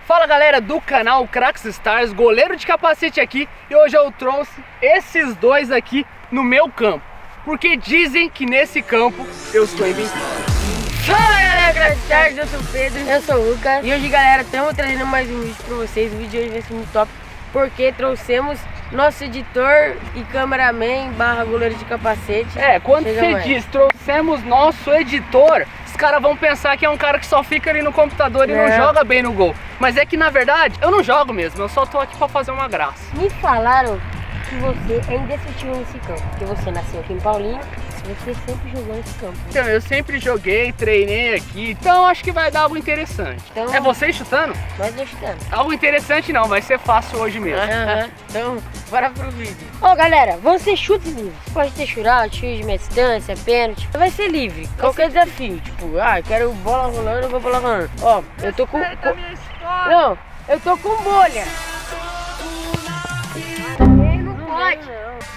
Fala galera do canal Crax Stars, goleiro de capacete aqui. E hoje eu trouxe esses dois aqui no meu campo, porque dizem que nesse campo eu sou invencível. Fala galera, Crax Stars, eu sou o Pedro, eu sou o Lucas. E hoje galera, estamos trazendo mais um vídeo pra vocês. O vídeo de hoje vai ser muito top, porque trouxemos nosso editor e cameraman barra goleiro de capacete. Quando você diz trouxemos nosso editor, os caras vão pensar que é um cara que só fica ali no computador e não joga bem no gol. Mas é que na verdade eu não jogo mesmo, eu só tô aqui pra fazer uma graça. Me falaram que você é indestrutível nesse campo, porque você nasceu aqui em Paulinho, você sempre jogou nesse campo. Então, eu sempre joguei, treinei aqui, então acho que vai dar algo interessante. Então, é você chutando? Nós dois chutando. Algo interessante não, vai ser fácil hoje mesmo. Então, bora pro vídeo. Ó galera, vão ser chutes livres. Pode ter chute de meia distância, pênalti. Vai ser livre, qualquer desafio. Tipo, quero bola rolando, eu vou bola rolando. Ó, eu tô com... Não, eu tô com bolha. Não pode.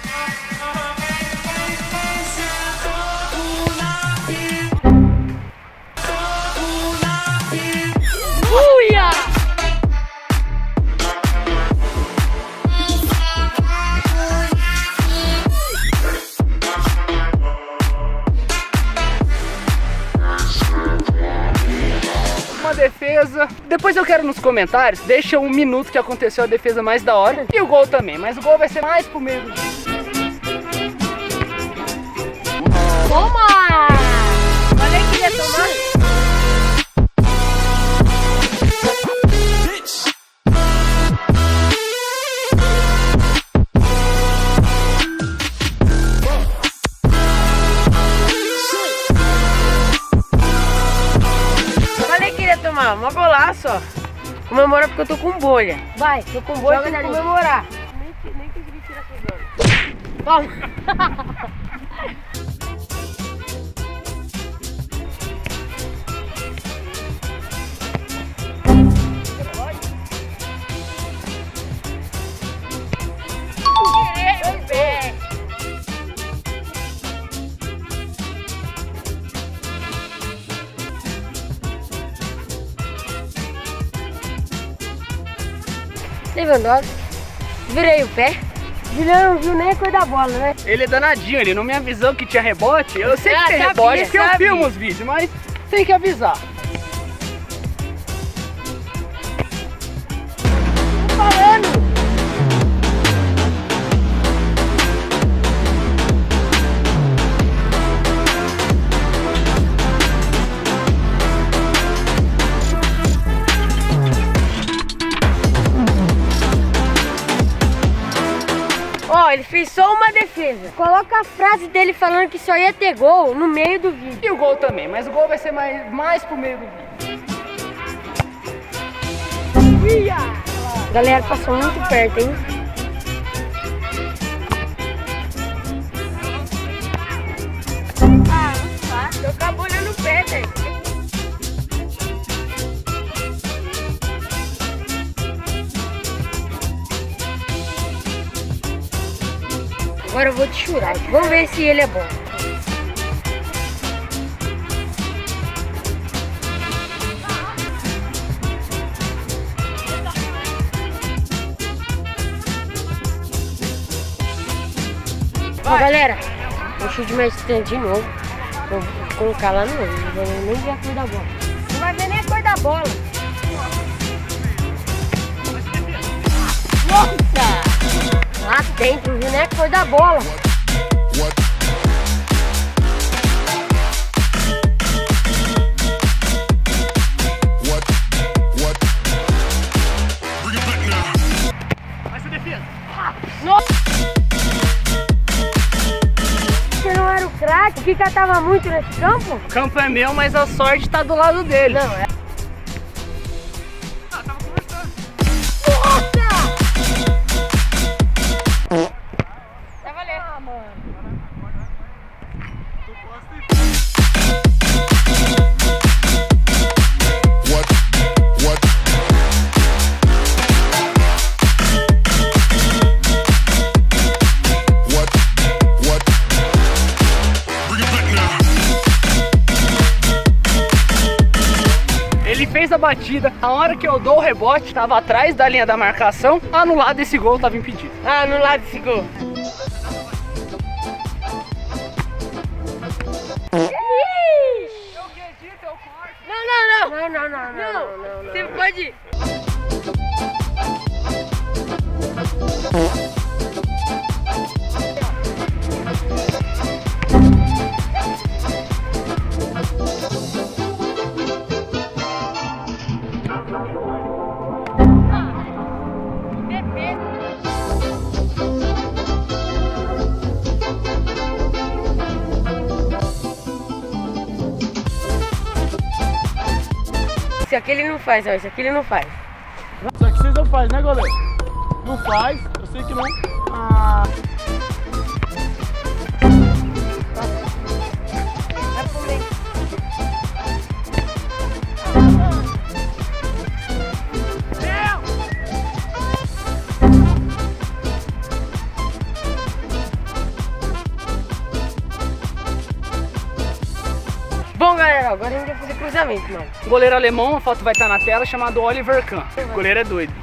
Defesa. Depois eu quero nos comentários, deixa um minuto que aconteceu a defesa mais da hora e o gol também, mas o gol vai ser mais pro meio. Toma! Falei que ia tomar. Uma golaço, ó. Comemora porque eu tô com bolha. Vai, tô com bolha, tem que comemorar. Nem consegui tirar essa bola. Toma. Lewandowski, virei o pé. Não viu nem a cor da bola, né? Ele é danadinho, ele não me avisou que tinha rebote. Eu sei que tem rebote porque eu filmo os vídeos, mas tem que avisar. Tô falando! Ó, ele fez só uma defesa. Coloca a frase dele falando que só ia ter gol no meio do vídeo. E o gol também, mas o gol vai ser mais pro meio do vídeo. Galera, passou muito perto, hein? Tô com a bolha no pé, velho. Agora eu vou te churar. Vamos ver se ele é bom. Ó, galera, vou chute de meia distância de novo. Vou colocar lá no meio. Não vou nem ver a cor da bola. Não vai ver nem a cor da bola. Nossa! Lá dentro, viu, né? A cor da bola. Vai ser defesa. Nossa! Você não era o craque? O Kika tava muito nesse campo? O campo é meu, mas a sorte tá do lado dele. Não, é. Tava conversando. Nossa! Vai valer. Mano. batida. Na hora que eu dou o rebote, tava atrás da linha da marcação. Anulado esse gol, tava impedido. Ah, anulado esse gol. Não. Você pode ir. Isso aqui ele não faz, ó. Isso aqui ele não faz. Isso aqui vocês não fazem, né, goleiro? Não faz, eu sei que não. Ah. Vai pro meio. Bom, galera, agora a gente vai fazer cruzamento, mano. Goleiro alemão, a foto vai estar na tela, chamado Oliver Kahn. O goleiro é doido.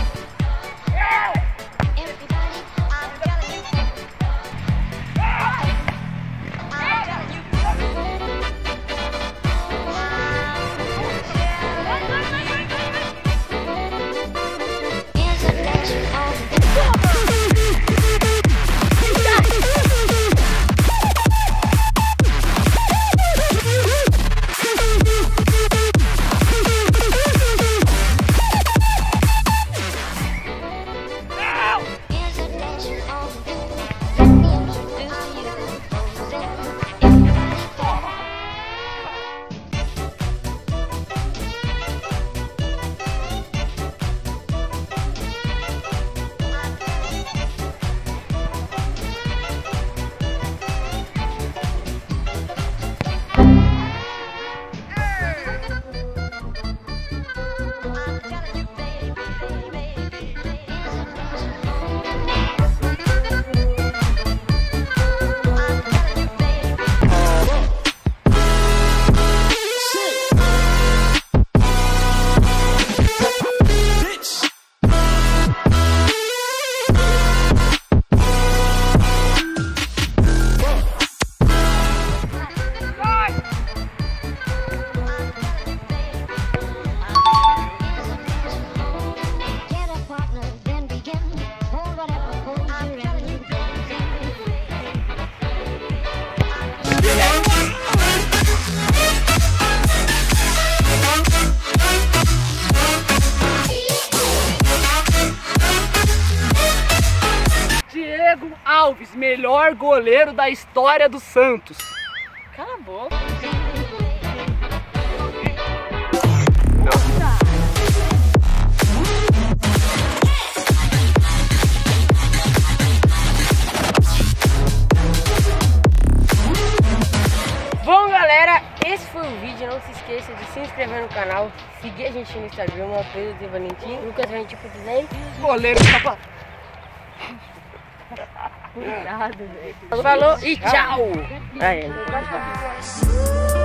Diego Alves, melhor goleiro da história do Santos. Cala a boca. Bom, galera, esse foi o vídeo. Não se esqueça de se inscrever no canal, seguir a gente no Instagram, Pedro de Valentim, Lucas Valentim.10. Goleiro tá... Cuidado, velho. Falou e tchau. Aí.